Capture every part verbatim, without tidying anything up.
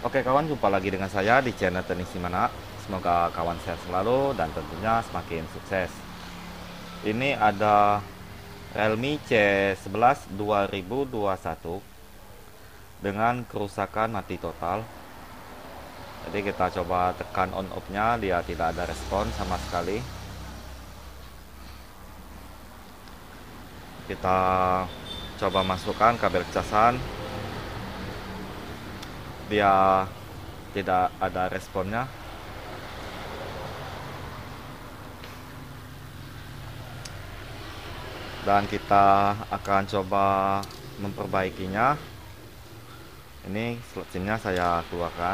Oke kawan, jumpa lagi dengan saya di channel Teknik Simana. Semoga kawan sehat selalu dan tentunya semakin sukses. Ini ada Realme C sebelas dua ribu dua puluh satu dengan kerusakan mati total. Jadi kita coba tekan on off nya, dia tidak ada respon sama sekali. Kita coba masukkan kabel casan, dia tidak ada responnya. Dan kita akan coba memperbaikinya. Ini slot SIM-nya saya keluarkan.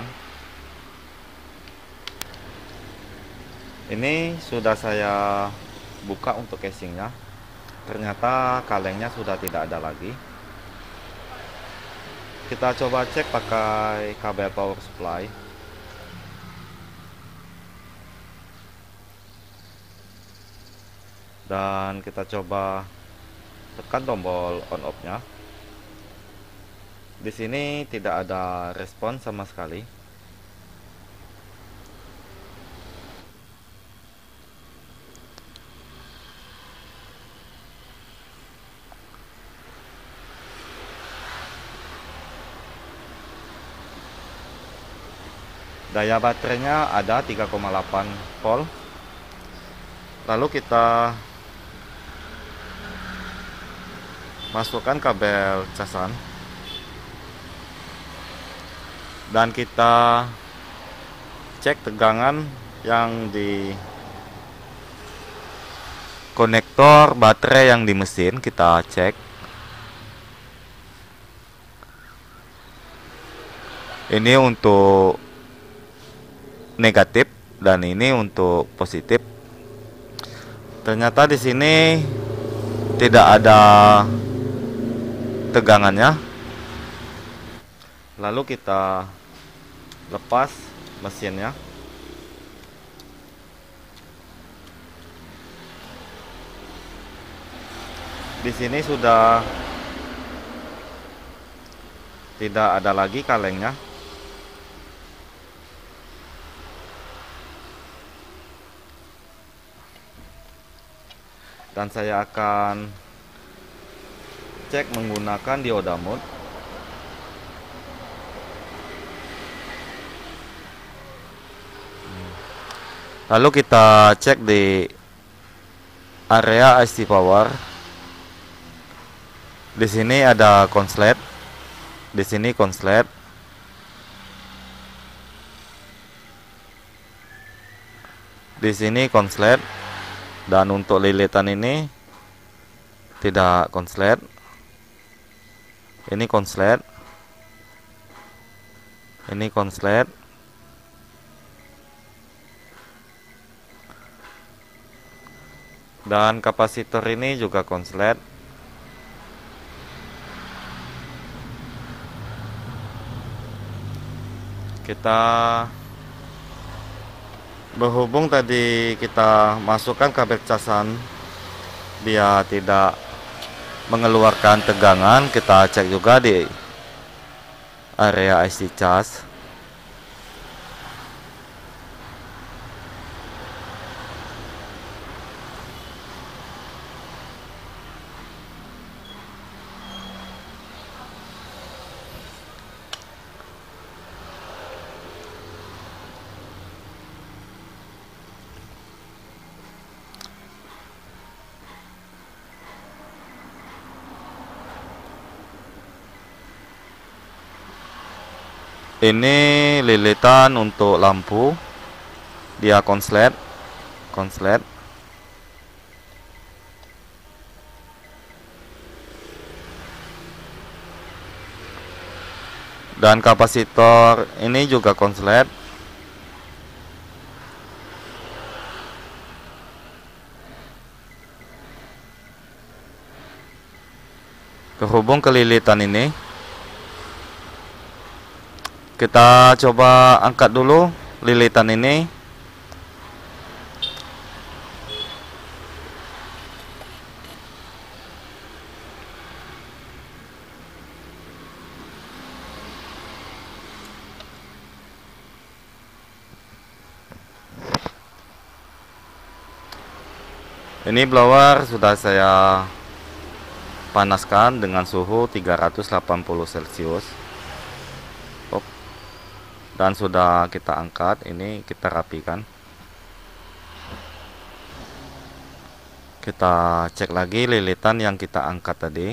Ini sudah saya buka untuk casingnya. Ternyata kalengnya sudah tidak ada lagi. Kita coba cek pakai kabel power supply. Dan kita coba tekan tombol on off-nya. Di sini tidak ada respon sama sekali. Daya baterainya ada tiga koma delapan volt. Lalu kita masukkan kabel casan dan kita cek tegangan yang di konektor baterai yang di mesin. Kita cek ini untuk negatif dan ini untuk positif. Ternyata di sini tidak ada tegangannya. Lalu kita lepas mesinnya. Di sini sudah tidak ada lagi kalengnya. Dan saya akan cek menggunakan dioda mode. Lalu kita cek di area I C power. Di sini ada konslet. Di sini konslet. Di sini konslet. Dan untuk lilitan ini tidak konslet. Ini konslet. Ini konslet. Dan kapasitor ini juga konslet. Kita berhubung tadi kita masukkan kabel casan, dia tidak mengeluarkan tegangan. Kita cek juga di area I C cas. Ini lilitan untuk lampu, dia konslet, konslet. Dan kapasitor ini juga konslet. Terhubung ke lilitan ini. Kita coba angkat dulu lilitan ini. Ini blower sudah saya panaskan dengan suhu tiga ratus delapan puluh celcius. Oh, dan sudah kita angkat. Ini kita rapikan. Kita cek lagi lilitan yang kita angkat tadi.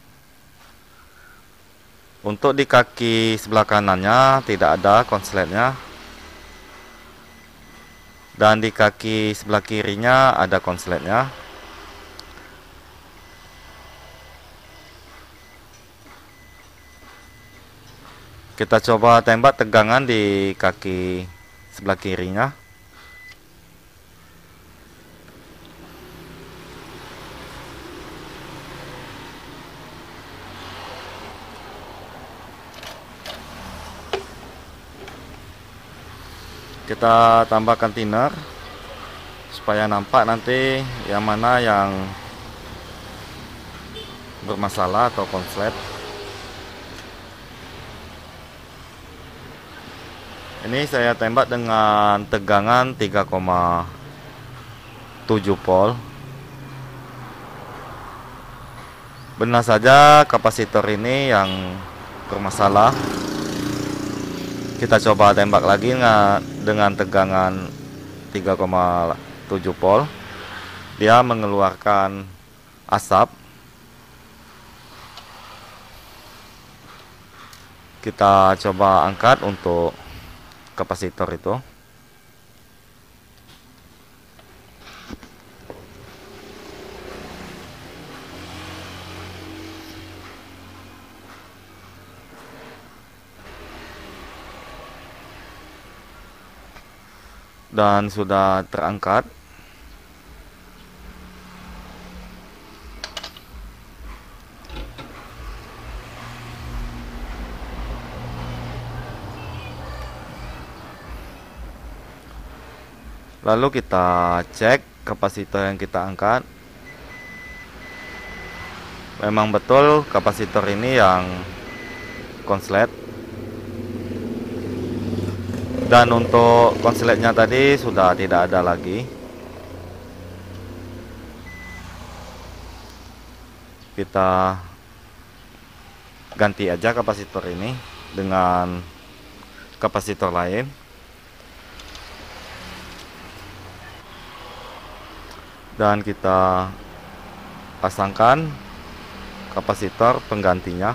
Untuk di kaki sebelah kanannya tidak ada konsletnya, dan di kaki sebelah kirinya ada konsletnya. Kita coba tembak tegangan di kaki sebelah kirinya. Kita tambahkan thinner supaya nampak nanti yang mana yang bermasalah atau konslet. Ini saya tembak dengan tegangan tiga koma tujuh volt. Benar saja kapasitor ini yang bermasalah. Kita coba tembak lagi dengan tegangan tiga koma tujuh volt. Dia mengeluarkan asap. Kita coba angkat untuk kapasitor itu. Dan sudah terangkat. Lalu kita cek kapasitor yang kita angkat. Memang betul kapasitor ini yang konslet. Dan untuk konsletnya tadi sudah tidak ada lagi. Kita ganti aja kapasitor ini dengan kapasitor lain. Dan kita pasangkan kapasitor penggantinya.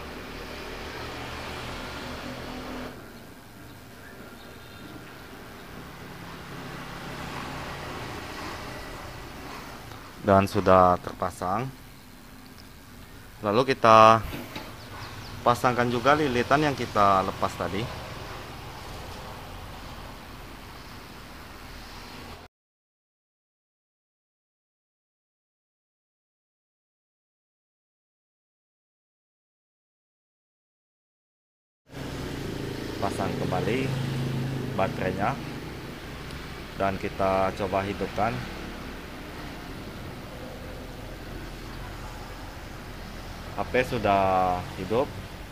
Dan sudah terpasang. Lalu kita pasangkan juga lilitan yang kita lepas tadi. Pasang kembali baterainya dan kita coba hidupkan. H P sudah hidup.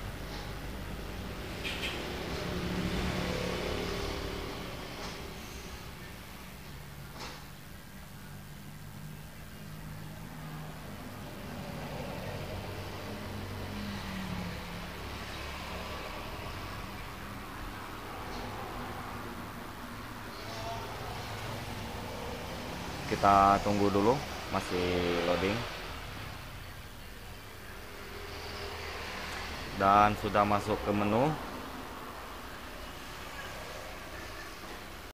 Kita tunggu dulu, masih loading. Dan sudah masuk ke menu.